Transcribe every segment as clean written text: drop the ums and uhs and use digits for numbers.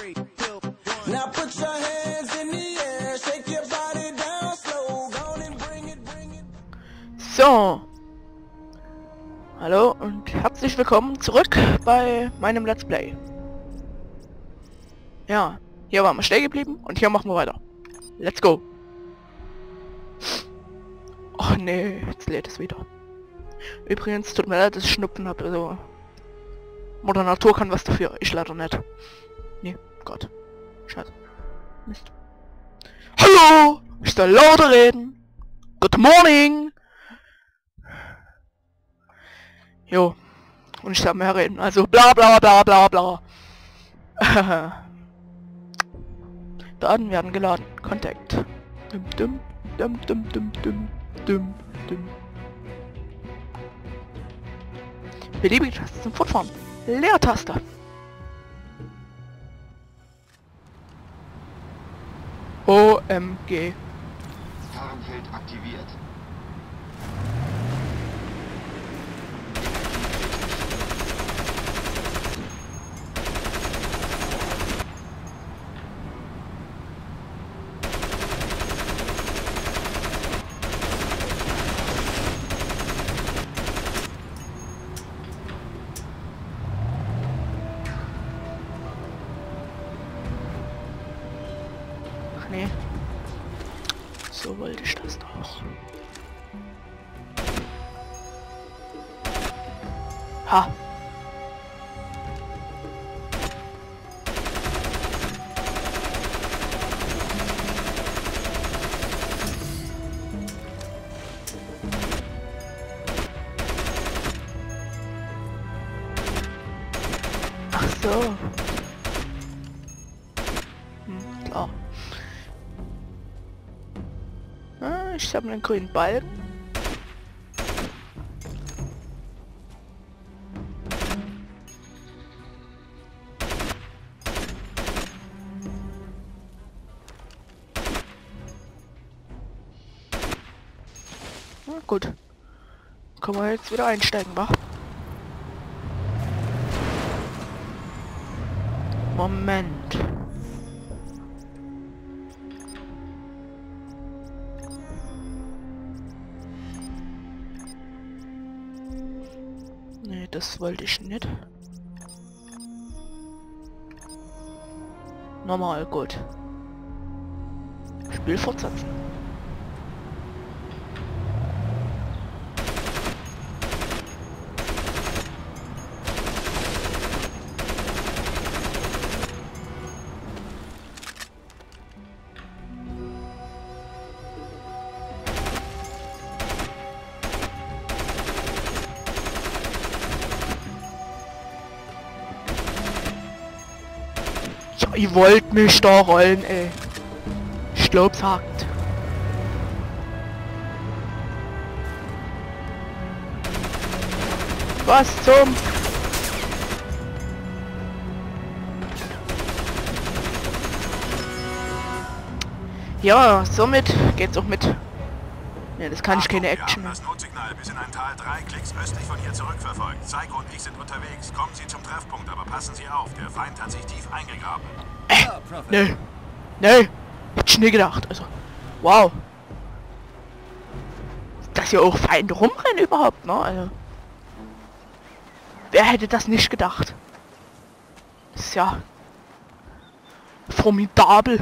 Now put your hands in the air, shake your body down slow, go on and bring it, bring it. So. Hallo und herzlich willkommen zurück bei meinem Let's Play. Ja, hier waren wir stehen geblieben und hier machen wir weiter. Let's go. Oh nee, jetzt lädt es wieder. Übrigens, tut mir leid, dass ich Schnupfen habe, also... Mutter Natur kann was dafür, ich leider nicht. Nee, Gott. Scheiße. Mist. Hallo! Ich soll lauter reden! Good morning! Jo. Und ich soll mehr reden, also bla bla bla bla bla. Daten werden geladen. Contact. Dum dum dum dum dum dum dum dum. Beliebige Taste zum Fortfahren. Leertaste. OMG. Tarnfeld aktiviert. Ach nee. So wollte ich das doch. Ha. Ach so. Klar. Ich habe einen grünen Balken. Na gut. Können wir jetzt wieder einsteigen, wa? Moment. Nee, das wollte ich nicht. Normal, gut. Spiel fortsetzen. Ihr wollt mich da rollen, ey. Ich glaub's hakt. Was zum... Ja, somit geht's auch mit. Ja, das kann ich keine Action. Wir haben das Notsignal bis in ein Tal 3 Klicks östlich von hier zurückverfolgt. Psycho und ich sind unterwegs. Kommen Sie zum Treffpunkt, aber passen Sie auf. Der Feind hat sich tief eingegraben. Nee. Nee. Hätte ich nie gedacht. Also. Wow. Dass hier auch Feinde rumrennen überhaupt, ne? Also. Wer hätte das nicht gedacht? Das ist ja formidabel.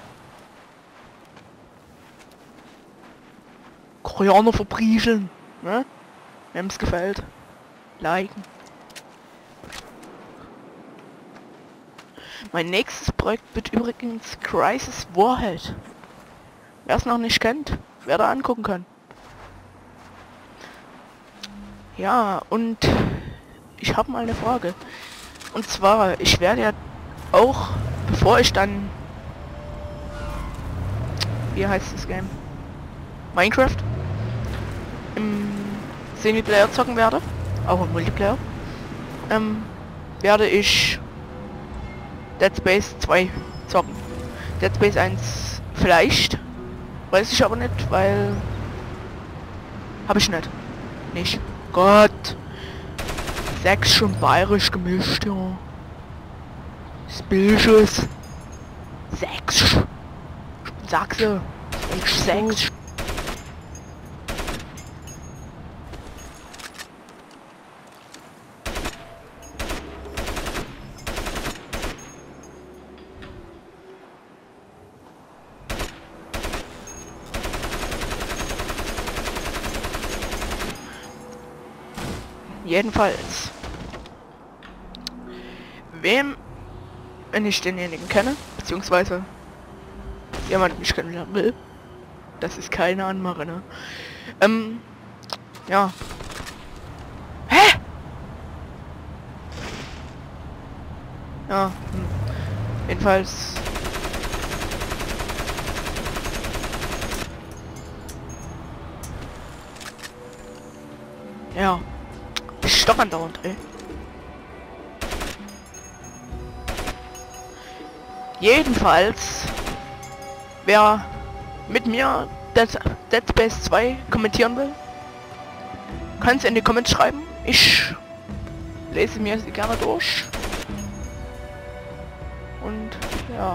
Koreaner verpriegeln, ne? Wem es gefällt. Liken. Mein nächstes Projekt wird übrigens Crisis Warhead. Wer es noch nicht kennt, wer da angucken kann. Ja, und ich habe mal eine Frage. Und zwar, ich werde ja auch, bevor ich dann... Wie heißt das Game? Minecraft? Im Singleplayer zocken werde, auch im Multiplayer, werde ich Dead Space 2 zocken. Dead Space 1 vielleicht, weiß ich aber nicht, weil habe ich nicht. Gott, 6 schon bayerisch gemischt, ja. Spillschuss. 6. Sachse. Ich 6. Jedenfalls. Wenn ich denjenigen kenne, beziehungsweise jemand mich kennenlernen will, das ist keine Anmache, ne? Ja. Hä? Ja, jedenfalls. Ja. Ich stock andauernd, ey. Jedenfalls, wer mit mir Dead Space 2 kommentieren will, kann es in die Comments schreiben. Ich lese mir sie gerne durch. Und ja.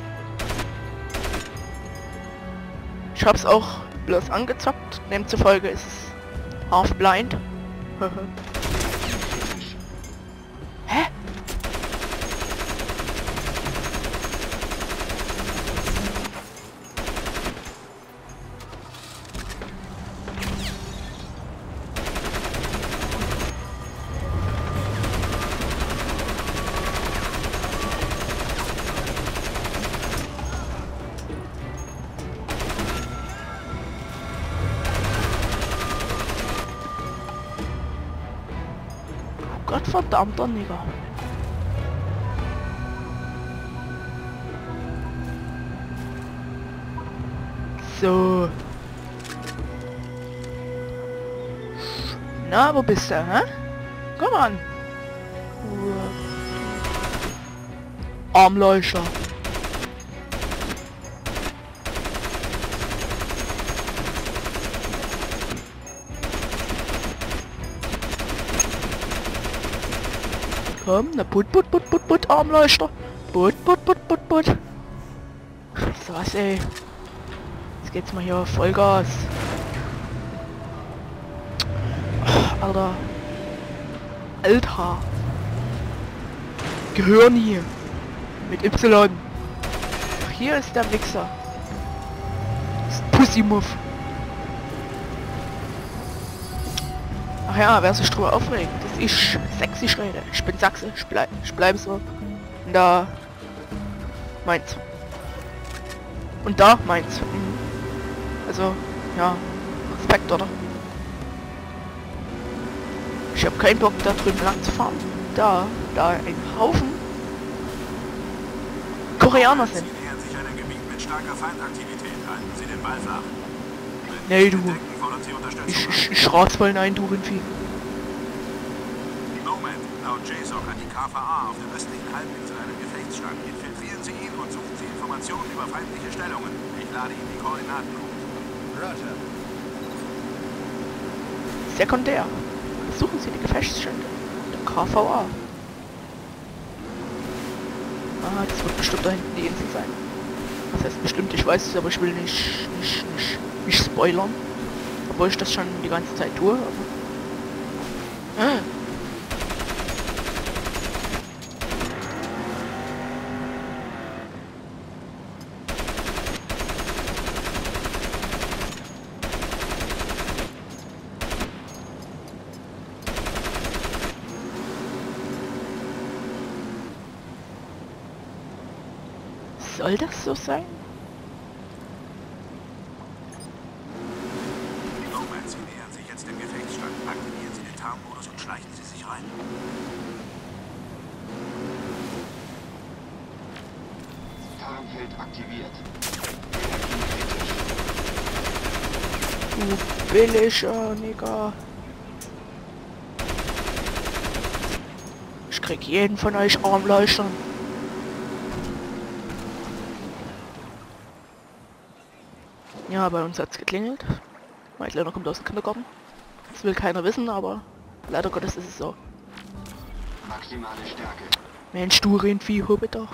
Ich hab's auch bloß angezockt, demzufolge ist es half blind. Hä? Gottverdammter Nigger. So. Na, wo bist du, hä? Komm an. Armleuchter. Komm, na put, Armleuchter. Put. So was, ey. Jetzt geht's mal hier Vollgas. Oh, Alter. Gehirn hier. Mit Y. Ach, hier ist der Wichser. Das ist Pussy-Muff. Ach ja, wer sich drüber aufregt, dass ich sächsisch rede. Ich bin Sachse, ich bleibe so. Und da Mainz. Und da Mainz. Also, ja, Respekt, oder? Ich habe keinen Bock, da drüben lang zu fahren. Da ein Haufen Koreaner sind. Sie nähern sich einem Gebiet mit starker Feindaktivität. Halten Sie den Ball flach. Nee, du. Entdecken, fordern Sie Unterstützung. Ich rat's voll ein, du Rindvieh. Moment, laut JSOC hat die KVA auf der östlichen Halbinsel einen Gefechtsstand. Infiltrieren Sie ihn und suchen Sie Informationen über feindliche Stellungen. Ich lade Ihnen die Koordinaten hoch. Roger. Sekundär. Suchen Sie die Gefechtsstände. Der KVA. Ah, das wird bestimmt da hinten die Insel sein. Das heißt bestimmt, ich weiß es, aber ich will nicht spoilern. Obwohl ich das schon die ganze Zeit tue. Aber soll das so sein? Moment, Sie nähern sich jetzt dem Gefechtsstand. Aktivieren Sie den Tarnmodus und schleichen Sie sich rein. Tarnfeld aktiviert. Du billiger Nigger. Ich krieg jeden von euch Armleuchtern. Ja, bei uns hat's geklingelt. Mein Kleiner kommt aus dem Kindergarten. Das will keiner wissen, aber leider Gottes ist es so. Maximale Stärke. Mensch, du Rindvieh, hab ich doch.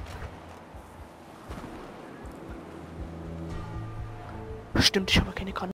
Stimmt, ich habe keine Kanne.